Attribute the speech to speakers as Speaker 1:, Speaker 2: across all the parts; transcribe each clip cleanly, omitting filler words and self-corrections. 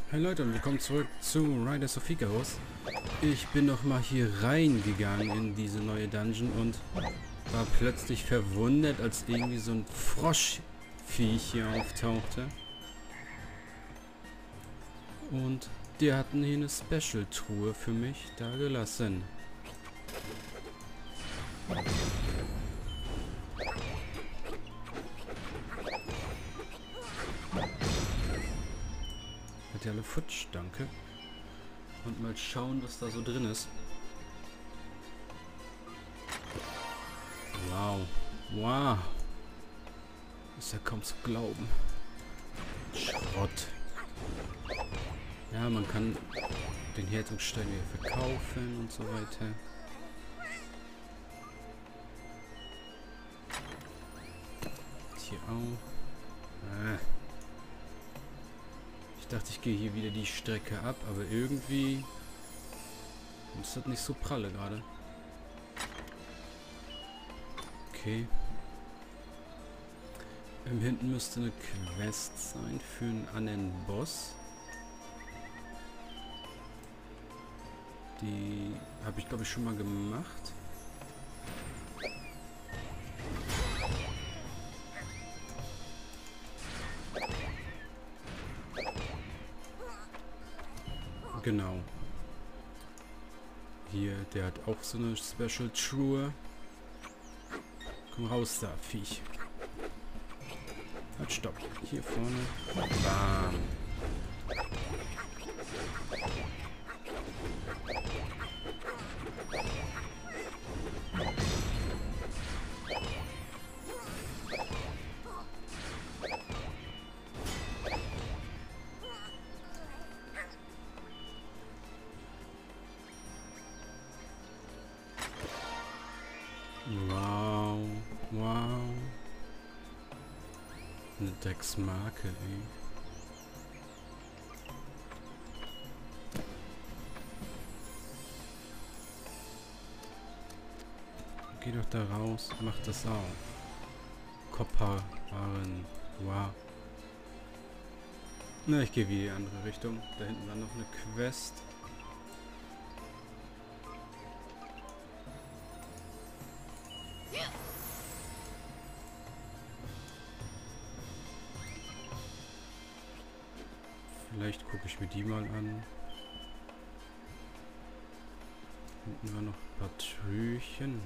Speaker 1: Hey Leute und willkommen zurück zu Riders of Icarus. Ich bin noch mal hier reingegangen in diese neue Dungeon und war plötzlich verwundert, als irgendwie so ein Froschviech hier auftauchte. Und die hatten hier eine Special-Truhe für mich da gelassen. Hat ja alle futsch, danke. Und mal schauen, was da so drin ist. Wow. Wow. Ist ja kaum zu glauben. Schrott. Ja, man kann den Herzogstein wieder verkaufen und so weiter. Hier auch. Ich dachte, ich gehe hier wieder die Strecke ab, aber irgendwie ist das nicht so pralle gerade. Okay. Hinten müsste eine Quest sein für einen anderen Boss. Die habe ich, glaube ich, schon mal gemacht. Genau. Hier, der hat auch so eine Special Truhe. Komm raus da, Viech. Halt, stopp. Hier vorne. Bam. Wow. Wow. Eine Drecksmarke, ey. Geh doch da raus, mach das auch. Kopperwaren. Wow. Na, ich gehe wieder in die andere Richtung. Da hinten war noch eine Quest. Vielleicht gucke ich mir die mal an. Hinten war noch ein paar Türchen.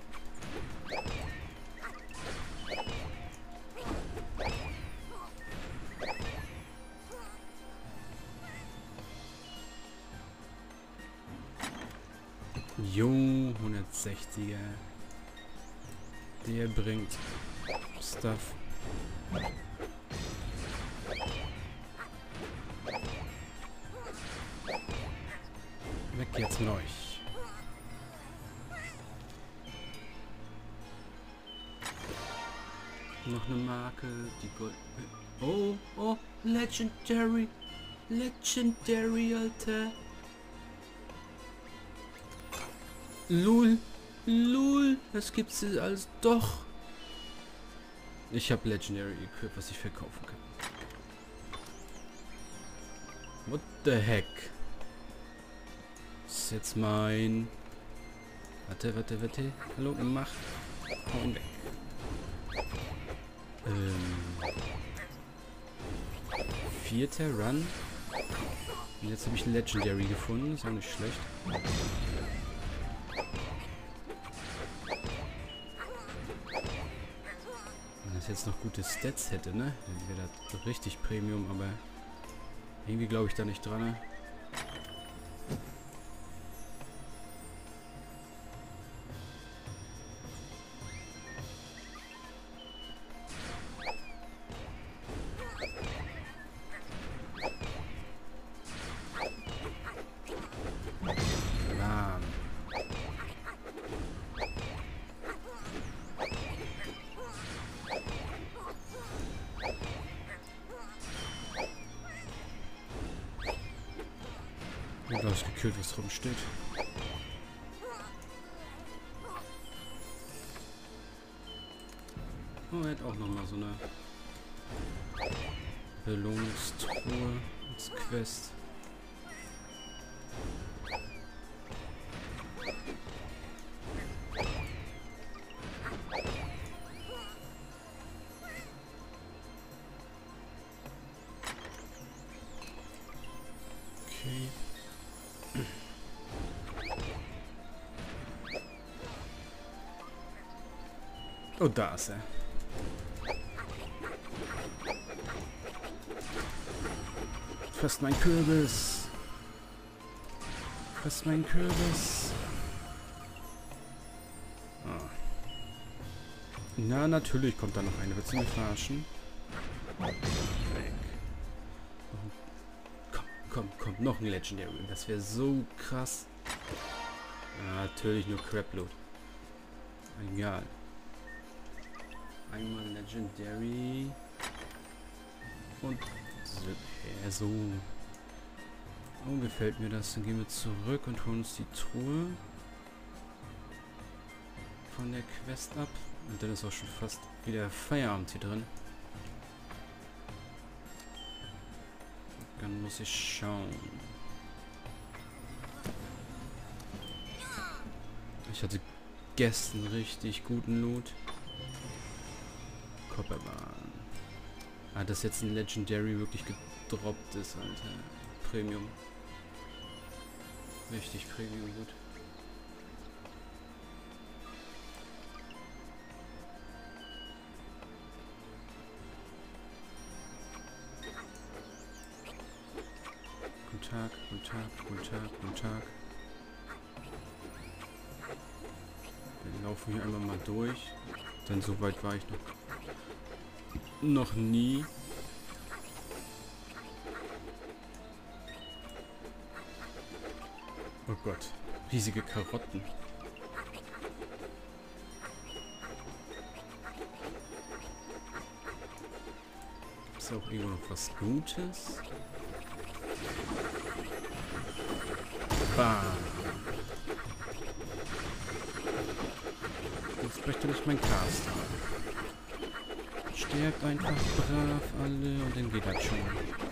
Speaker 1: Jo, 160er. Der bringt Stuff. Weg jetzt mit euch. Noch eine Marke, die Gold... Oh, oh, Legendary. Legendary, Alter. Lul. Lul. Das gibt's jetzt alles doch. Ich habe Legendary Equip, was ich verkaufen kann. What the heck? Das ist jetzt mein... Warte. Hallo, mach. Hau ihn weg. Vierter Run. Und jetzt habe ich ein Legendary gefunden. Ist auch nicht schlecht. Wenn das jetzt noch gute Stats hätte, ne? Dann wäre das richtig Premium, aber irgendwie glaube ich da nicht dran, ne? Bam. Und alles gekillt, was rumsteht. Oh, er hat auch nochmal so eine Belohnungstruhe. Als Quest. Okay. Oh, da ist er. Fast mein Kürbis. Fast mein Kürbis. Ah. Na, natürlich kommt da noch eine. Willst du mich verarschen? Weg. Komm. Noch ein Legendary. Das wäre so krass. Ja, natürlich nur Crapload. Egal. Einmal Legendary. Und so. Oh, gefällt mir das. Dann gehen wir zurück und holen uns die Truhe von der Quest ab. Und dann ist auch schon fast wieder Feierabend hier drin. Dann muss ich schauen. Ich hatte gestern richtig guten Loot. Copperbahn. Ah, dass jetzt ein Legendary wirklich gedroppt ist, Alter. Premium. Richtig Premium gut. Guten Tag. Wir laufen hier einmal mal durch. Denn so weit war ich noch nie. Oh Gott. Riesige Karotten. Ist auch irgendwo noch was Gutes? Bam. Jetzt möchte nicht mein Cast haben. Sterbt einfach brav alle und dann geht das schon.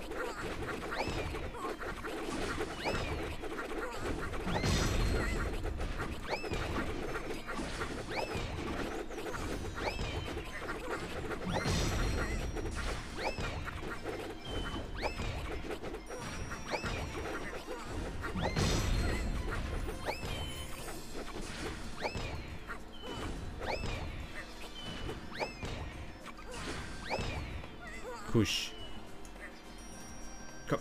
Speaker 1: Kusch. Komm.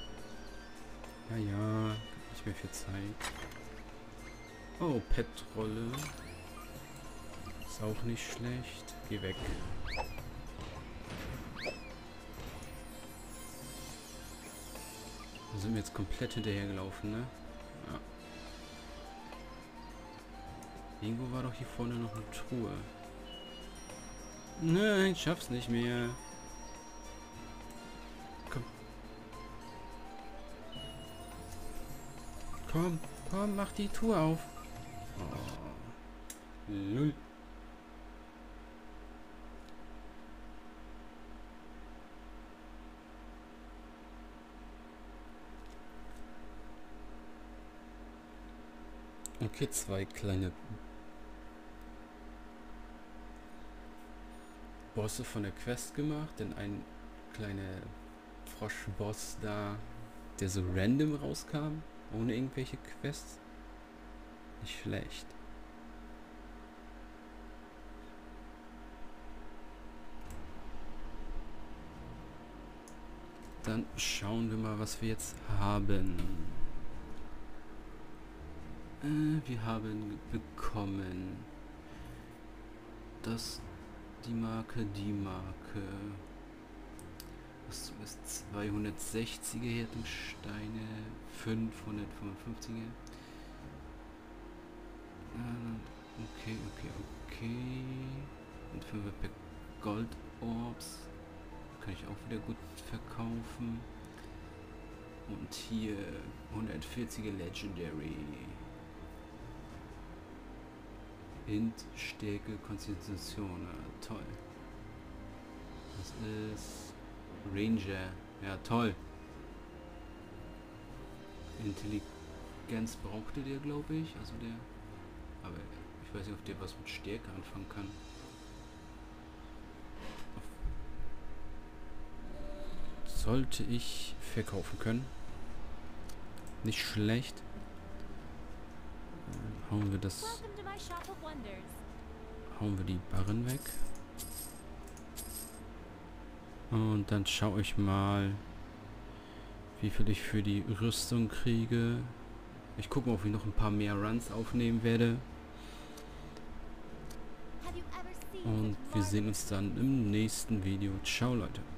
Speaker 1: Ja, nicht mehr viel Zeit. Oh, Petrolle. Ist auch nicht schlecht. Geh weg. Da sind wir jetzt komplett hinterhergelaufen, ne? Ja. Irgendwo war doch hier vorne noch eine Truhe. Nein, ich schaff's nicht mehr. Komm, mach die Tour auf. Oh. Lull. Okay, 2 kleine Bosse von der Quest gemacht, denn ein kleiner Froschboss da, der so random rauskam. Ohne irgendwelche Quests. Nicht schlecht. Dann schauen wir mal, was wir jetzt haben. Wir haben bekommen die Marke. Was ist 260er Härtungssteine, 555er. Okay. Und 5 per Gold Orbs. Kann ich auch wieder gut verkaufen. Und hier 140er Legendary. Int, Stärke, Konstitution. Toll. Das ist Ranger. Ja, toll. Intelligenz brauchte der, glaube ich. Also der... Aber ich weiß nicht, ob der was mit Stärke anfangen kann. Sollte ich verkaufen können. Nicht schlecht. Hauen wir das... Hauen wir die Barren weg. Und dann schaue ich mal, wie viel ich für die Rüstung kriege. Ich gucke mal, ob ich noch ein paar mehr Runs aufnehmen werde. Und wir sehen uns dann im nächsten Video. Ciao, Leute.